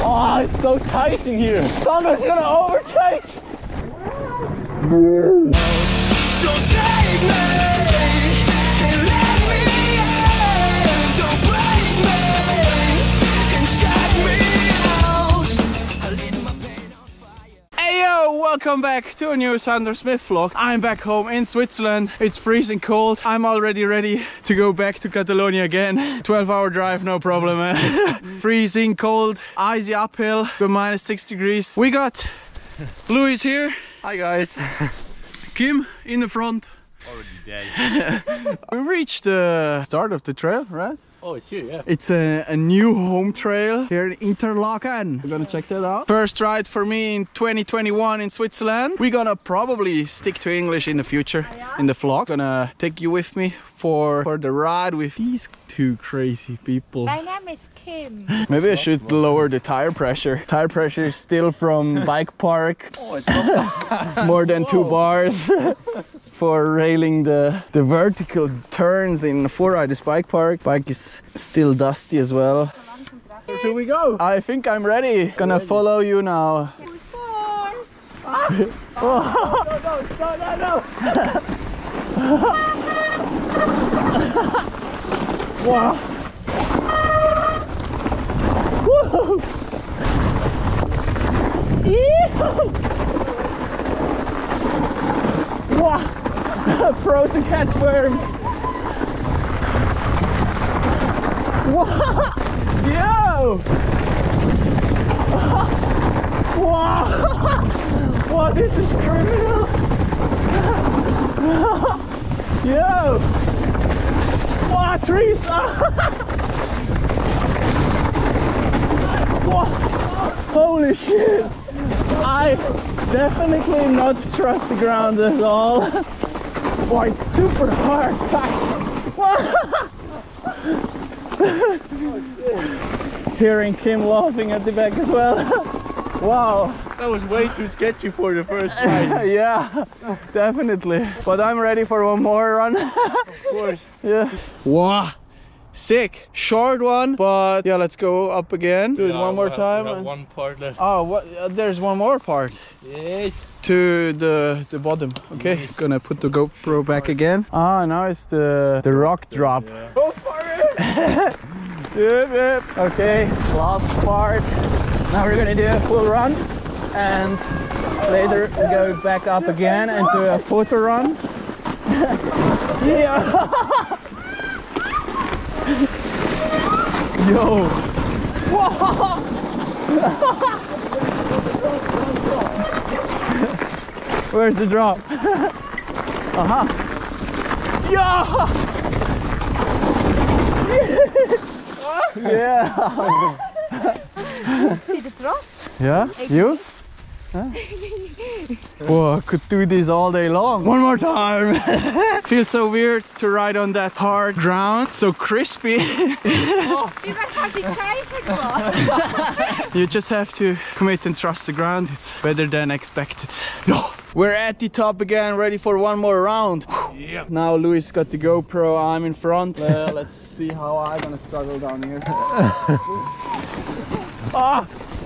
Oh, it's so tight in here. Sander's gonna overtake. So take me and let me in. Don't break me and shut me out. I lit my pain on fire. Hey yo, welcome back to a new Sander Smith vlog. I'm back home in Switzerland. It's freezing cold. I'm already ready to go back to Catalonia again. 12-hour drive, no problem. Freezing cold, icy uphill, to -6 degrees. We got Louis here. Hi guys. Kim in the front. Already dead. We reached the start of the trail, right? Oh, it's here, yeah. It's a new home trail here in Interlaken. We're gonna check that out. First ride for me in 2021 in Switzerland. We're gonna probably stick to English in the future in the vlog. Gonna take you with me for the ride with these two crazy people. My name is Kim. Maybe I should lower the tire pressure. Tire pressure is still from bike park. Oh, it's not. More than 2 bars for railing the vertical turns in 4-riders bike park. Bike is still dusty as well. Where should we go? I think I'm ready. Gonna follow you now. No. Wow. Woo! Wow. Frozen catchworms. Wow. Yo. Wow. Wow, this is criminal. Yo. Wow, trees. Wow. Holy shit. I definitely not trust the ground at all. Wow, it's super hard packed. Hearing Kim laughing at the back as well. Wow. That was way too sketchy for the first time. Yeah, definitely. But I'm ready for one more run. Of course. Yeah. Wow. Sick. Short one, but yeah, let's go up again. Do it one more time. We have one part left. Oh, what? There's one more part. Yes. To the bottom. Okay, gonna put the GoPro back again. Ah, now it's the rock drop. Yeah. Go for it! Yep. Okay, last part. Now we're gonna do a full run, and later we go back up again and do a photo run. Yeah. Yo. Wow. Where's the drop? Aha. Yeah. Yeah. See the drop? Yeah? You? Huh? Whoa, I could do this all day long. One more time. Feels so weird to ride on that hard ground. So crispy. You got hardly tricycle. You just have to commit and trust the ground. It's better than expected. No. We're at the top again, ready for one more round. Yeah. Now Louis got the GoPro, I'm in front. Let's see how I'm gonna struggle down here. Ah!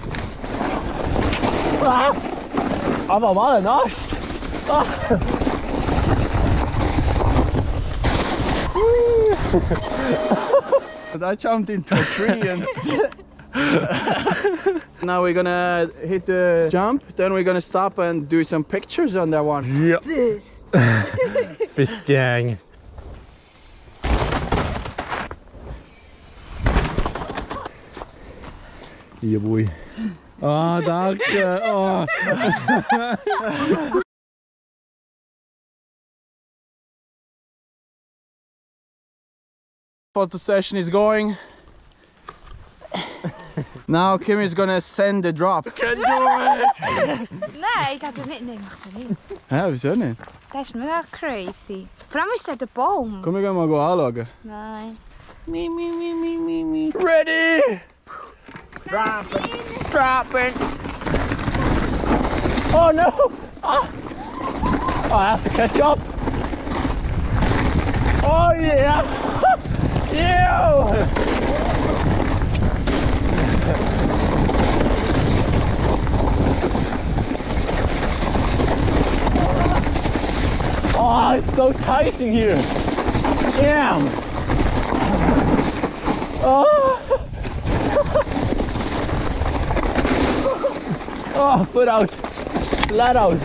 Ah! Aber mal nass! Ah! I jumped into a tree and now we're gonna hit the jump, then we're gonna stop and do some pictures on that one. Yeah. This. Fish gang. Yeah, boy. Ah, danke. Oh. Photo session is going. Now Kim is gonna send the drop. Can do it. Nee, ik had het niet. Nee, mag er niet. Ja, wieso nicht? Dat is mega crazy. Vor allem ist da der Baum. Komm, wir gehen mal anschauen. Nein. Ready! Dropping! Oh no! Ah. Oh, I have to catch up! Oh yeah! Yeah! so tight in here. Damn. Oh. Oh, foot out. Flat out.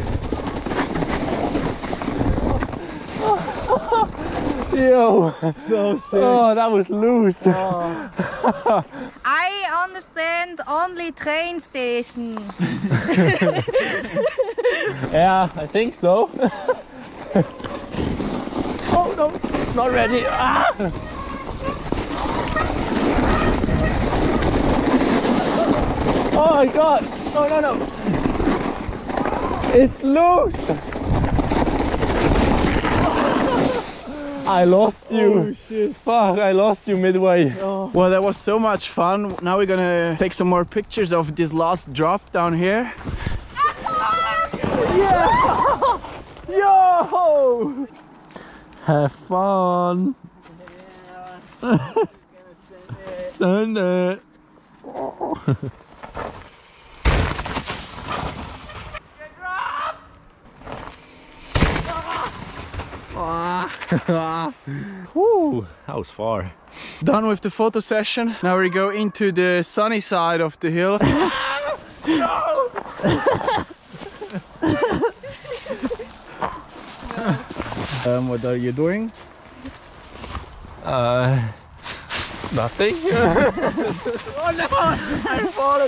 Yo. So sick. Oh, that was loose. I understand only train station. Yeah, I think so. Oh no, not ready. Ah! Oh my god! No, no, no! It's loose! I lost you. Oh shit. Fuck, I lost you midway. Well, that was so much fun. Now we're gonna take some more pictures of this last drop down here. Yeah! Yo! Have fun. Done it. Woo, that was far. Done with the photo session. Now we go into the sunny side of the hill. What are you doing? Nothing. Oh no! I fall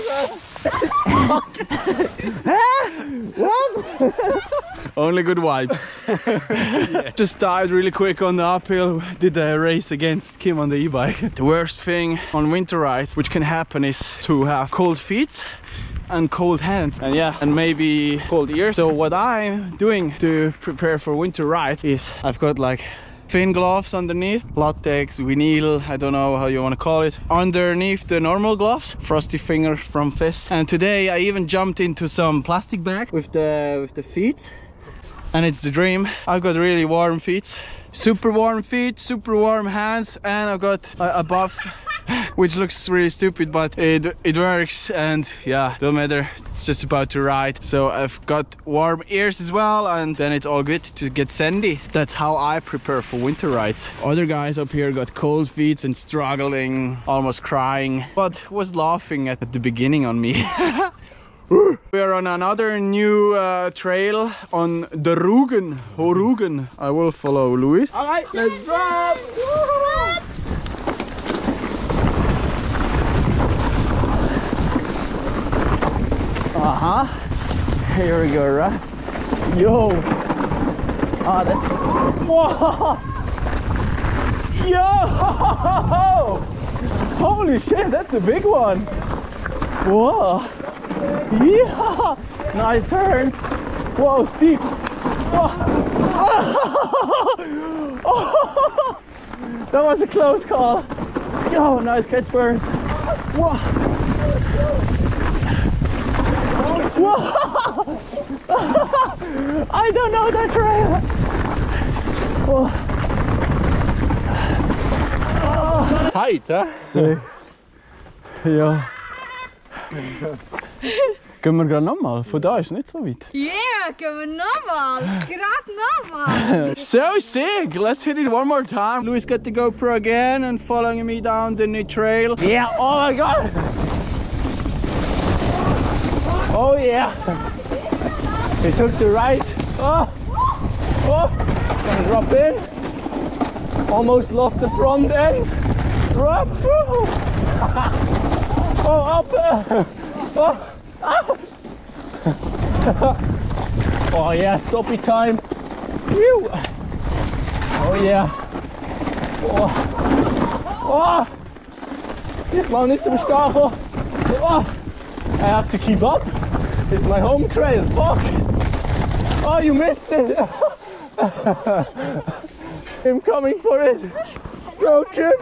again. What? Only good vibes. Yeah. Just died really quick on the uphill. Did a race against Kim on the e-bike. The worst thing on winter rides which can happen is to have cold feet and cold hands, and yeah, and maybe cold ears. So what I'm doing to prepare for winter rides is I've got like thin gloves underneath, latex, vinyl, I don't know how you want to call it, underneath the normal gloves, frosty finger from Fist. And today I even jumped into some plastic bag with the feet, and it's the dream. I've got really warm feet, super warm feet, super warm hands, and I've got a buff which looks really stupid, but it works, and yeah, don't matter, it's just about to ride. So I've got warm ears as well, and then it's all good to get sandy. That's how I prepare for winter rides. Other guys up here got cold feet and struggling, almost crying, but was laughing at the beginning on me. We are on another new trail on the Rügen, Rügen. I will follow Luis. All right, let's drop. Here we go, right? Yo! Ah, that's... Whoa! Yo! Holy shit, that's a big one! Whoa! Yeah! Nice turns! Whoa, steep! Whoa. Oh. That was a close call! Yo, nice catch first! Whoa! Whoa! I don't know that trail. Oh. Tight, huh? Ja. Gehen wir gerade nochmal? Von da ist nicht so weit. Yeah, gehen wir nochmal. Gerade nochmal. So sick! Let's hit it one more time. Luis got the GoPro again and following me down the new trail. Yeah, oh my god! Oh yeah! He took the right. Oh! Oh! Gonna drop in. Almost lost the front end. Drop! Oh, up! Oh! Ah. Oh yeah, stoppy time. Phew. Oh yeah. Oh. Oh. Diesmal nicht zum Stachel. Oh. I have to keep up. It's my home trail. Fuck. Oh, you missed it. I'm coming for it. Go, Kim.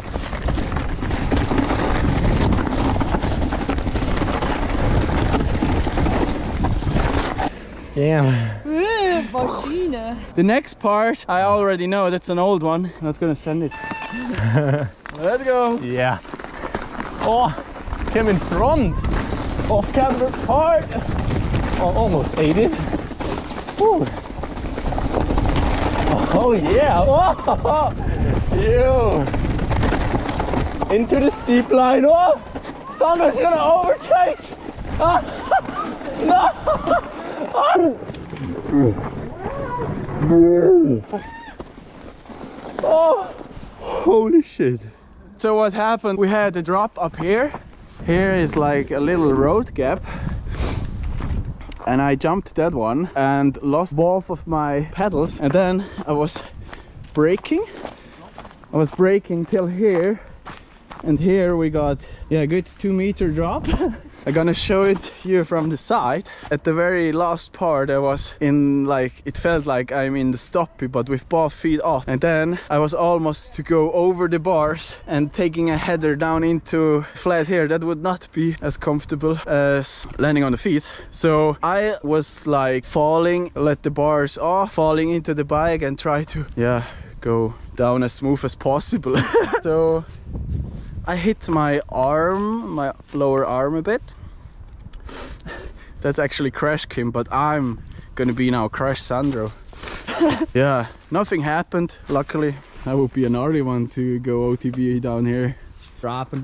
Damn. Maschine. The next part I already know, that's an old one. I'm not gonna send it. Let's go. Yeah. Oh, came in front. Off camera part. Oh, almost ate it. Whew. Oh yeah! Oh, you into the steep line. Oh, Sandra's gonna overtake. Ah, no! Oh, Holy shit. So what happened, we had a drop up here. Here is like a little road gap. And I jumped that one and lost both of my pedals. And then I was braking. I was braking till here. And here we got, yeah, a good 2 meter drop. I'm gonna show it here from the side. At the very last part I was in, like, it felt like I'm in the stoppie but with both feet off. And then I was almost to go over the bars and taking a header down into flat here. That would not be as comfortable as landing on the feet. So I was like falling, let the bars off, falling into the bike and try to, yeah, go down as smooth as possible. So I hit my arm, my lower arm a bit. That's actually Crash Kim, but I'm gonna be now Crash Sandro. Yeah, nothing happened, luckily. That would be a gnarly one to go OTB down here. Dropping.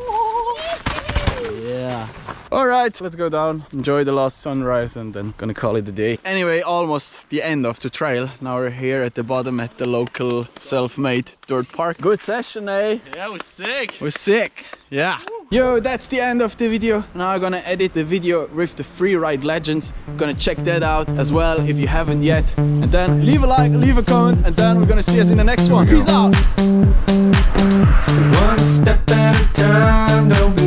Yeah. Alright, let's go down, enjoy the last sunrise and then gonna call it a day. Anyway, almost the end of the trail. Now we're here at the bottom at the local self-made dirt park. Good session, eh? yeah, it was sick. We're sick, yeah. Yo, that's the end of the video. Now I'm gonna edit the video with the Freeride Legends. I'm gonna check that out as well if you haven't yet. And then leave a like, leave a comment, and then we're gonna see us in the next one. Peace out! One step at a time, don't be